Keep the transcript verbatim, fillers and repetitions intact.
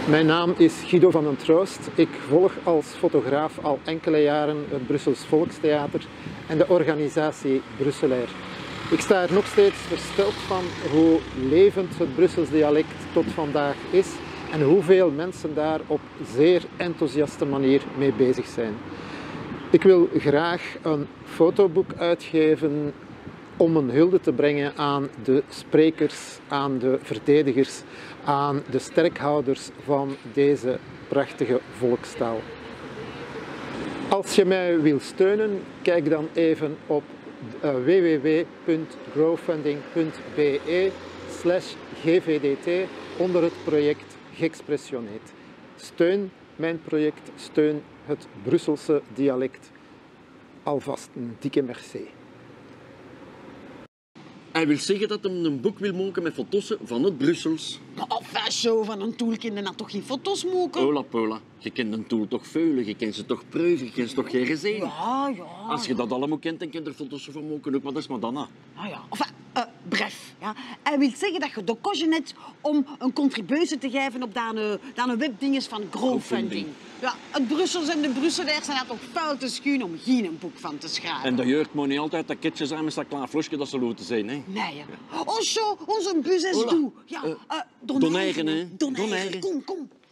Mijn naam is Guido van den Troost. Ik volg als fotograaf al enkele jaren het Brussels Volkstheater en de organisatie Brusselair. Ik sta er nog steeds versteld van hoe levend het Brussels dialect tot vandaag is en hoeveel mensen daar op zeer enthousiaste manier mee bezig zijn. Ik wil graag een fotoboek uitgeven om een hulde te brengen aan de sprekers, aan de verdedigers, aan de sterkhouders van deze prachtige volkstaal. Als je mij wil steunen, kijk dan even op w w w punt growfunding punt b e slash g v d t onder het project Gexpressioneet. Steun mijn project, steun het Brusselse dialect. Alvast een dikke merci. Hij wil zeggen dat hij een boek wil maken met foto's van het Brussels. Maar enfin, zo van een tool kunnen dan toch geen foto's maken? Hola, Paula. Je kent een tool toch veulen, je kent ze toch preuven, je kent ze toch geen gezien? Ja, ja. Als je dat allemaal kent, dan kun je er foto's van maken ook, maar dat is Madonna. Ah ja, enfin, uh, bref. Ja. Hij wil zeggen dat je de kosten hebt om een contributie te geven op dat webdinges van crowdfunding. Ja, het Brussels en de Brusselaars zijn dat toch vuil te schuwen om geen boek van te schrijven. En dat jeurt maar niet altijd dat ketje zijn met dat klein flesje dat ze laten zijn, hè? Nee, ja. Oh zo, onze bus is Hola. toe. Ja, Uh, uh, Doneigen, hè? Doneigen. Doneigen. Kom, kom.